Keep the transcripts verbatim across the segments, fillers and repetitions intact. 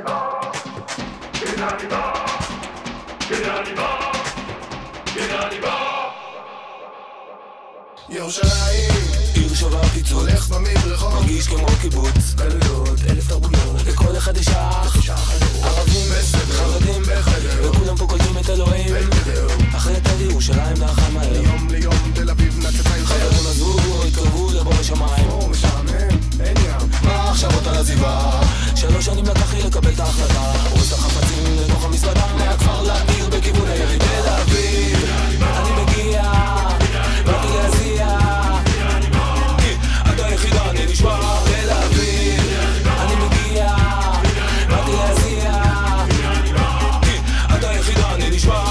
ירושלים, עיר שווה פיצוץ, הולך במדרחוב, מרגיש כמו קיבוץ, גלויות, אלף תרבויות, לכל אחד יש אח, ערבים, חרדים, וכולם פה קולטים את אלוהים. אחרי תל ירושלים נחל מהר, מיום ליום תל אביב נצצה יותר, חברים עזבו, התקרבו לבוא בשמיים. או משעמם, אין ים, מה המחשבות על עזיבה? שלוש שנים לקח לי לקבל את ההחלטה, הורס את החפצים לתוך המזוודה, מהכפר לעיר בכיוון העיר תל אביב. אני מגיע, באתי להזיע, אתה היחידה, אני נשמע תל אביב. אני מגיע, באתי להזיע, אתה היחידה, אני נשמע.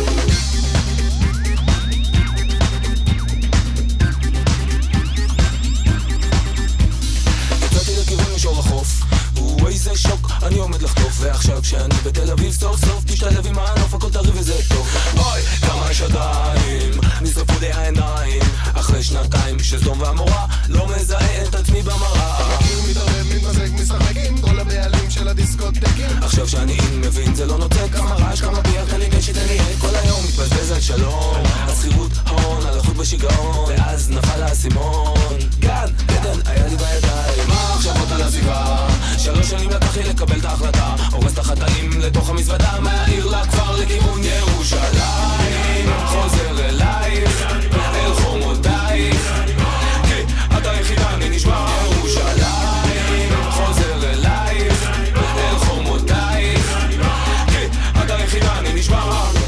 יצאתי לכיוון מישור החוף, איזה שוק, אני עומד לחטוף. ועכשיו כשאני בתל אביב סוף סוף תשתלב עם הענוף, הכל טרי וזה טוב. אוי, כמה יש עדיין, נשרפו לי העיניים אחרי שנתיים שסדום והמורה לא מזהה את עצמי במראה. מכיר, מתערב, מתמזג, משחק עם כל הבעלים של הדיסקוטקים. עכשיו שאני מבין זה לא נוצא, כמה רעש, כמה ביח, תן לי גשי, תן לי עד. כל היום מתבזבז על שלום, השכירות, הון, הלכות בשיגעון, ואז נפל האסימון. גן, עדן, היה לי בידיים. מה המחשבות על עזיבה? שלוש שנים לקח לי לקבל את ההחלטה, הורס את החטאים לתוך המזוודה, מהעיר לכפר לכיוון ירושלים. חוזר אלייך, אל חומותייך, כי את היחידה, אני נשמע. ירושלים, חוזר אלייך, אל חומותייך, כי את היחידה, אני נשמע.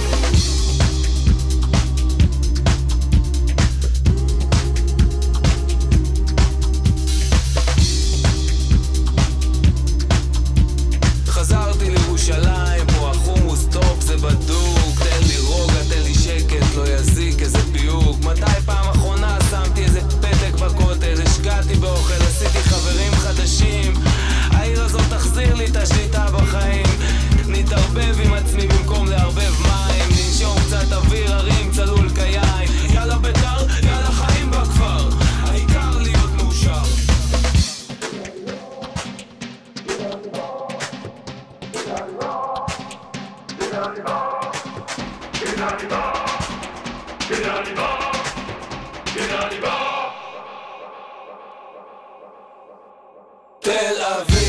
חזרתי לירושלים, פה החומוס טופ, זה בדוק. תן לי רוגע, תן לי שקט, לא יזיק איזה פיוק. מתי פעם אחרונה שמתי איזה פתק בכותל, השקעתי באוכל, עשיתי חברים חדשים. העיר הזאת תחזיר לי את השליטה בחיים, נתערבב עם עצמי במקום לערבב מים, ננשום קצת אוויר הרים, צלול קיין. יאללה בית"ר, יאללה חיים בכפר, העיקר להיות מאושר. תל אביב